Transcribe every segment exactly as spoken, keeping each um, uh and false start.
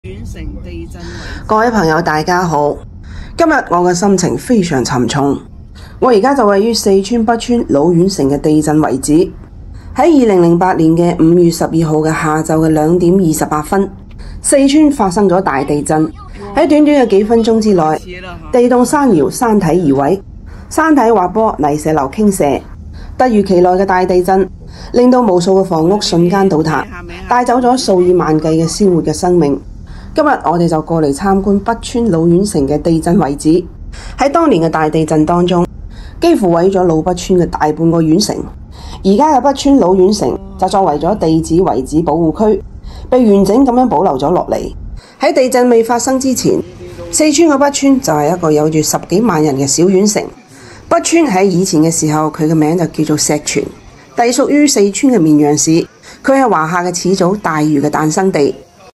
各位朋友大家好，今日我嘅心情非常沉重。我而家就位於四川北川老縣城嘅地震遺址。喺二零零八年嘅五月十二號嘅下晝嘅兩點二十八分，四川發生咗大地震。喺短短嘅幾分鐘之內，地動山搖，山體移位，山體滑坡，泥石流傾瀉。突如其來嘅大地震，令到無數嘅房屋瞬間倒塌，帶走咗數以萬計嘅鮮活嘅生命。今日我哋就過嚟參觀北川老縣城嘅地震遺址。喺當年嘅大地震當中，幾乎毀咗老北川嘅大半個縣城。而家嘅北川老縣城就作為咗地質遺址保護區，被完整咁樣保留咗落嚟。喺地震未發生之前，四川嘅北川就係一個有住十幾萬人嘅小縣城。北川喺以前嘅時候，佢嘅名就叫做石泉，隸屬於四川嘅綿陽市。佢係華夏嘅始祖大禹嘅誕生地。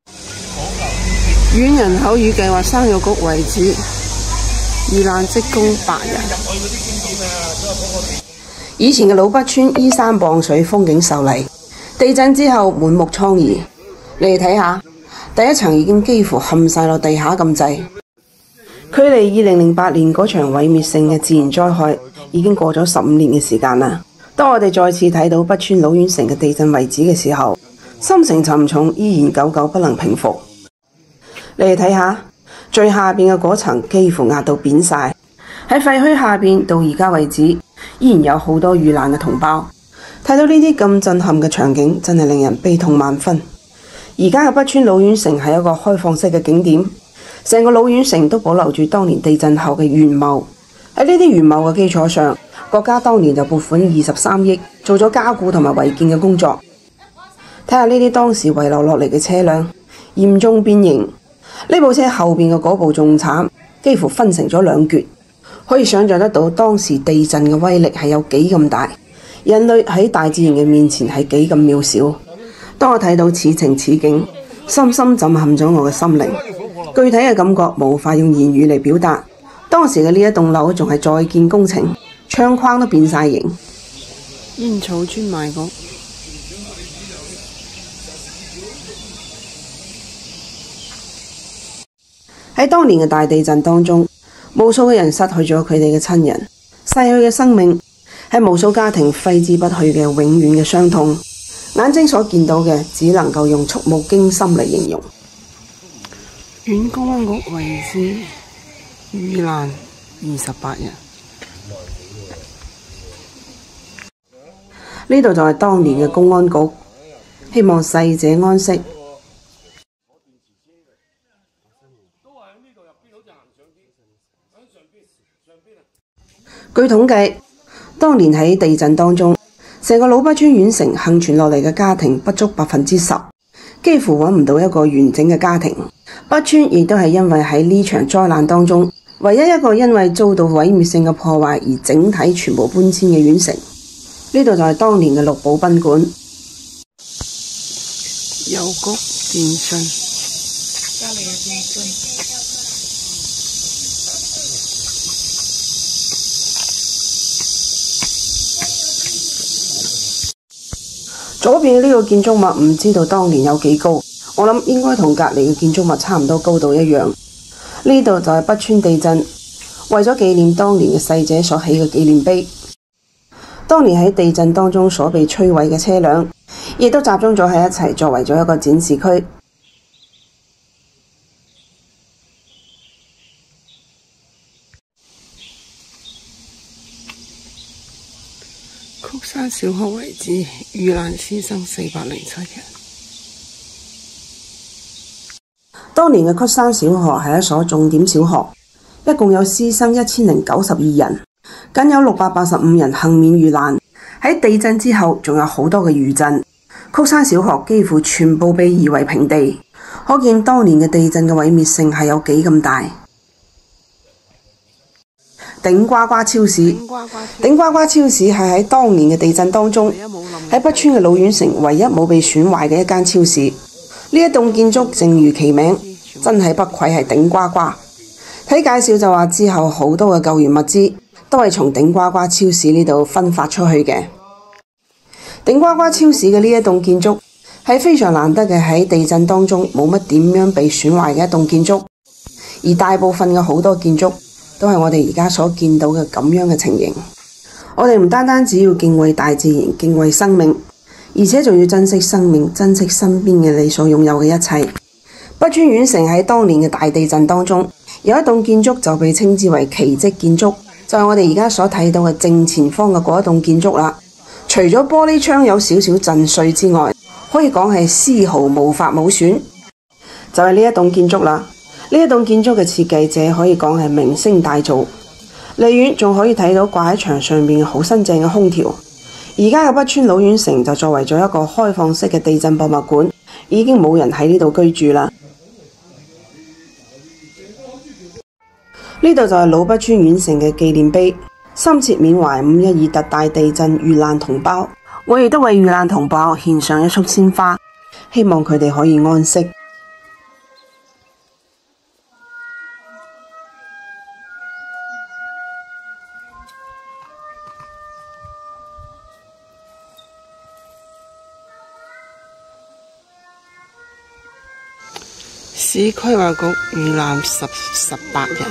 縣人口預計話生育局為主，遇難職工百人。以前嘅老北川依山傍水，風景秀麗。地震之後滿目瘡痍，你哋睇下，第一層已經幾乎陷晒落地下咁滯。距離二零零八年嗰場毀滅性嘅自然災害已經過咗十五年嘅時間啦。當我哋再次睇到北川老縣城嘅地震遺址嘅時候，心情沉重，依然久久不能平復。你哋睇下，最下邊嘅嗰層幾乎壓到扁晒。喺廢墟下邊到而家為止，依然有好多遇難嘅同胞。睇到呢啲咁震撼嘅場景，真係令人悲痛萬分。而家嘅北川老縣城係一個開放式嘅景點，成個老縣城都保留住當年地震後嘅原貌。喺呢啲原貌嘅基礎上，國家當年就撥款二十三億做咗加固同埋維建嘅工作。睇下呢啲當時遺留落嚟嘅車輛，嚴重變形。呢部車後邊嘅嗰部仲慘，幾乎分成咗兩橛。可以想象得到當時地震嘅威力係有幾咁大，人類喺大自然嘅面前係幾咁渺小。當我睇到此情此景，深深震撼咗我嘅心靈。具體嘅感覺無法用言語嚟表達。當時嘅呢一棟樓仲係在建工程，窗框都變晒形。煙草專賣局。喺當年嘅大地震當中，無數嘅人失去咗佢哋嘅親人，逝去嘅生命係無數家庭揮之不去嘅永遠嘅傷痛。眼睛所見到嘅只能夠用觸目驚心嚟形容。縣公安局遺址遇難二十八人。呢度就係當年嘅公安局，希望逝者安息。據統計，當年喺地震當中，成個老北川縣城幸存落嚟嘅家庭不足百分之十，幾乎揾唔到一個完整嘅家庭。北川亦都係因為喺呢場災難當中，唯一一個因為遭到毀滅性嘅破壞而整體全部搬遷嘅縣城。呢度就係當年嘅六堡賓館。郵局電信。隔離嘅電信。左邊呢個建築物唔知道當年有幾高，我諗應該同隔離嘅建築物差唔多高度一樣。呢度就係北川地震，為咗紀念當年嘅逝者所起嘅紀念碑。當年喺地震當中所被摧毀嘅車輛，亦都集中咗喺一齊，作為咗一個展示區。曲山小學遺址遇難師生四百零七人。當年嘅曲山小學係一所重點小學，一共有師生一千零九十二人，僅有六百八十五人幸免遇難。喺地震之後，仲有好多嘅餘震，曲山小學幾乎全部被夷為平地，可見當年嘅地震嘅毀滅性係有幾咁大。頂呱呱超市，頂呱呱超市係喺當年嘅地震當中，喺北川嘅老縣城唯一冇被損壞嘅一間超市。呢一棟建築正如其名，真係不愧係頂呱呱。睇介紹就話之後好多嘅救援物資都係從頂呱呱超市呢度分發出去嘅。頂呱呱超市嘅呢一棟建築係非常難得嘅喺地震當中冇乜點樣被損壞嘅一棟建築，而大部分嘅好多建築都係我哋而家所見到嘅咁樣嘅情形。我哋唔單單只要敬畏大自然、敬畏生命，而且仲要珍惜生命、珍惜身邊嘅你所擁有嘅一切。北川縣城喺當年嘅大地震當中，有一棟建築就被稱之為奇蹟建築，就係我哋而家所睇到嘅正前方嘅嗰一棟建築啦。除咗玻璃窗有少少震碎之外，可以講係絲毫無法冇損，就係呢一棟建築啦。呢一棟建築嘅設計者可以講係名聲大噪，離遠仲可以睇到掛喺牆上面好新淨嘅空調。而家嘅北川老縣城就作為咗一個開放式嘅地震博物館，已經冇人喺呢度居住啦。呢度就係老北川縣城嘅紀念碑，深切緬懷五一二特大地震遇難同胞。我亦都為遇難同胞獻上一束鮮花，希望佢哋可以安息。市規劃局遇難十十八人。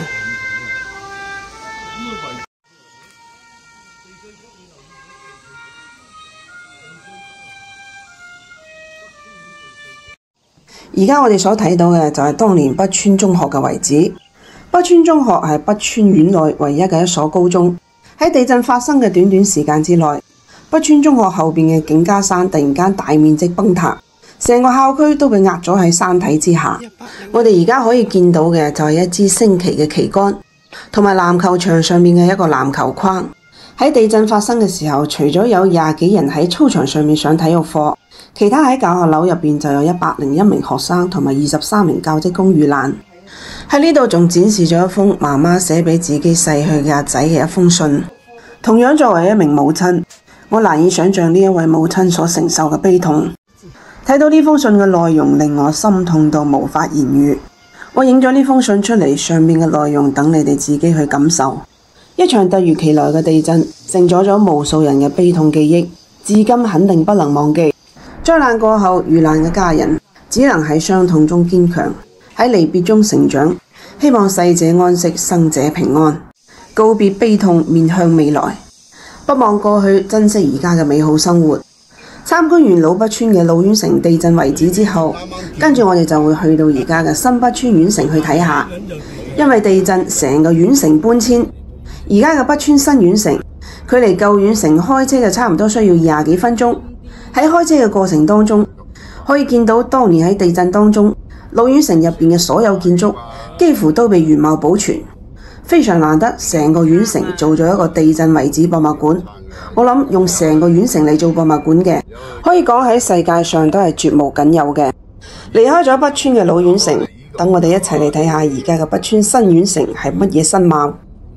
而家我哋所睇到嘅就係當年北川中學嘅遺址。北川中學係北川縣內唯一嘅一所高中。喺地震發生嘅短短時間之內，北川中學後邊嘅景家山突然間大面積崩塌，成個校區都被壓咗喺山體之下。我哋而家可以見到嘅就係一支升旗嘅旗杆，同埋籃球場上面嘅一個籃球框。喺地震發生嘅時候，除咗有廿幾人喺操場上面上體育課，其他喺教學樓入邊就有一百零一名學生同埋二十三名教職工遇難。喺呢度仲展示咗一封媽媽寫俾自己逝去嘅阿仔嘅一封信。同樣作為一名母親，我難以想象呢一位母親所承受嘅悲痛。睇到呢封信嘅內容，令我心痛到無法言語。我影咗呢封信出嚟，上面嘅內容等你哋自己去感受。一場突如其來嘅地震，承載咗無數人嘅悲痛記憶，至今肯定不能忘記。災難過後，遇難嘅家人只能喺傷痛中堅強，喺離別中成長。希望逝者安息，生者平安。告別悲痛，面向未來，不忘過去，珍惜而家嘅美好生活。參觀完老北川嘅老縣城地震遺址之後，跟住我哋就會去到而家嘅新北川縣城去睇下。因為地震，成個縣城搬遷，而家嘅北川新縣城距離舊縣城開車就差唔多需要廿幾分鐘。喺開車嘅過程當中，可以見到當年喺地震當中，老縣城入邊嘅所有建築幾乎都被原貌保存，非常難得。成個縣城做咗一個地震遺址博物館，我諗用成個縣城嚟做博物館嘅，可以講喺世界上都係絕無僅有嘅。離開咗北川嘅老縣城，等我哋一齊嚟睇下而家嘅北川新縣城係乜嘢新貌。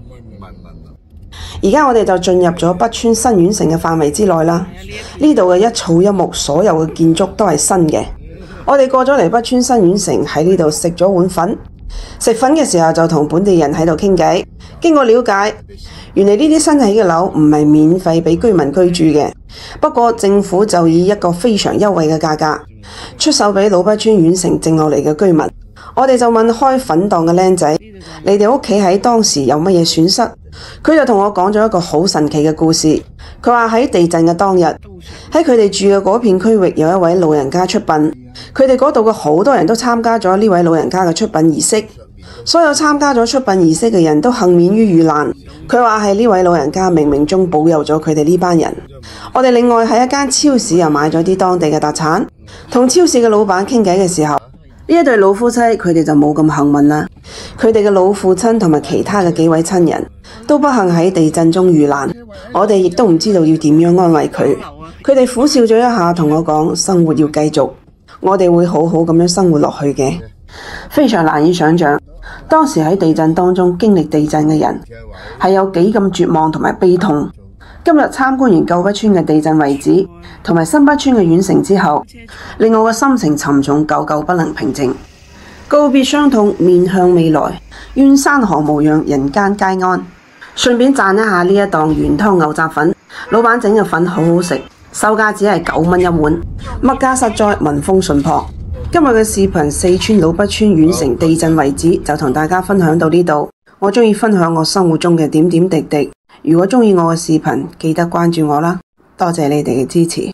而家我哋就進入咗北川新縣城嘅範圍之內啦。呢度嘅一草一木，所有嘅建築都係新嘅。我哋過咗嚟北川新縣城，喺呢度食咗碗粉。食粉嘅時候就同本地人喺度傾偈。經過了解，原來呢啲新起嘅樓唔係免費俾居民居住嘅，不過政府就以一個非常優惠嘅價格出售俾老北川縣城剩落嚟嘅居民。我哋就問開粉檔嘅僆仔：你哋屋企喺當時有乜嘢損失？佢就同我講咗一個好神奇嘅故事。佢話喺地震嘅當日，喺佢哋住嘅嗰片區域有一位老人家出殯，佢哋嗰度嘅好多人都參加咗呢位老人家嘅出殯儀式。所有參加咗出殯儀式嘅人都幸免於遇難。佢話係呢位老人家冥冥中保佑咗佢哋呢班人。我哋另外喺一間超市又買咗啲當地嘅特產，同超市嘅老闆傾偈嘅時候，呢一對老夫妻佢哋就冇咁幸運啦。佢哋嘅老父親同埋其他嘅幾位親人都不幸喺地震中遇難。我哋亦都唔知道要點樣安慰佢。佢哋苦笑咗一下，同我講生活要繼續，我哋會好好咁樣生活落去嘅。非常難以想象當時喺地震當中經歷地震嘅人係有幾咁絕望同埋悲痛。今日參觀完舊北川嘅地震遺址同埋新北川嘅縣城之後，令我嘅心情沉重，久久不能平靜。告別傷痛，面向未來，願山河無恙，人間皆安。順便讚一下呢一檔原湯牛雜粉，老闆整嘅粉好好食， 售價只係九蚊一碗，物價實在，民風淳樸。今日嘅視頻四川老北村縣城地震遺址就同大家分享到呢度。我鍾意分享我生活中嘅點點滴滴。如果鍾意我嘅視頻，記得關注我啦，多謝你哋嘅支持。